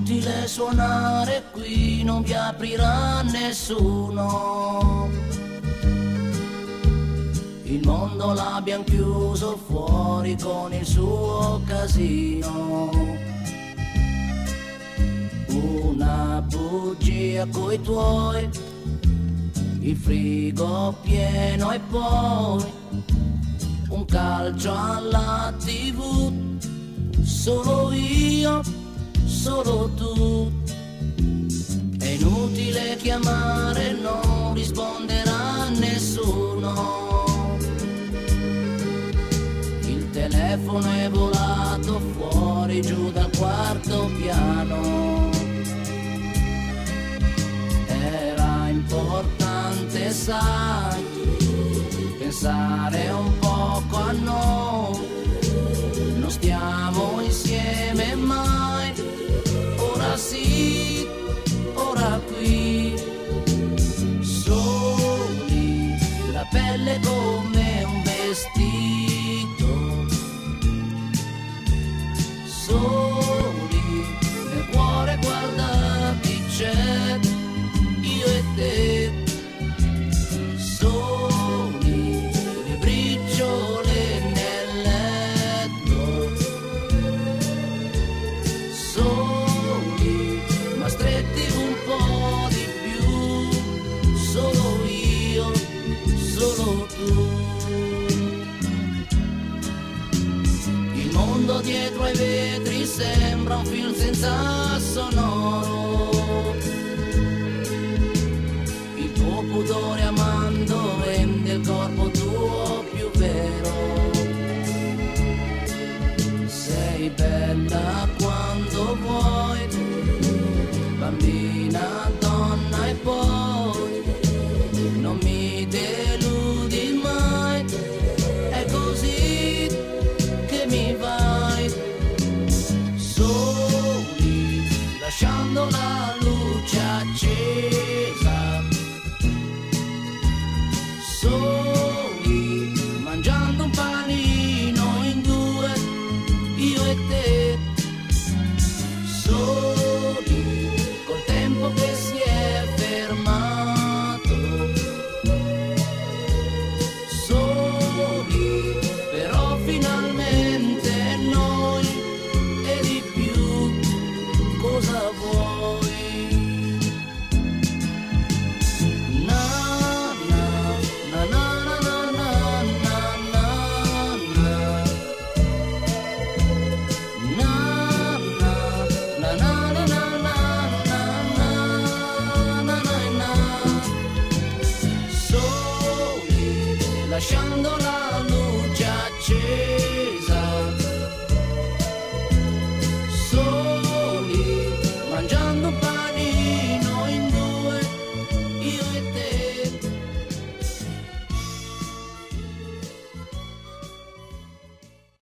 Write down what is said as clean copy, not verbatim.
inutile suonare qui, non vi aprirà nessuno. Il mondo l'abbiamo chiuso fuori con il suo casino. Una bugia coi tuoi, il frigo pieno e poi un calcio alla TV. Solo io, solo tu. È inutile chiamare, non risponderà nessuno. Il telefono è volato fuori giù dal quarto piano. Era importante, sai, pensare un poco a noi. Non stiamo insieme mai, ora sì, ora qui. Soli, la pelle come un vestito. Soli, nel cuore guarda chi c'è, io e te. Soli, le briciole nel letto. Soli, ma stretti un po' di più. Solo io, solo tu. Il mondo dietro ai vetri sembra un film senza sonoro. Il tuo pudore amando rende il corpo tuo più vero. Sei bella quando vuoi, bambina, donna e poi non mi deludi mai. È così che mi vai. Soli, lasciando la luce accesa. Soli, mangiando un panino in due, io e te.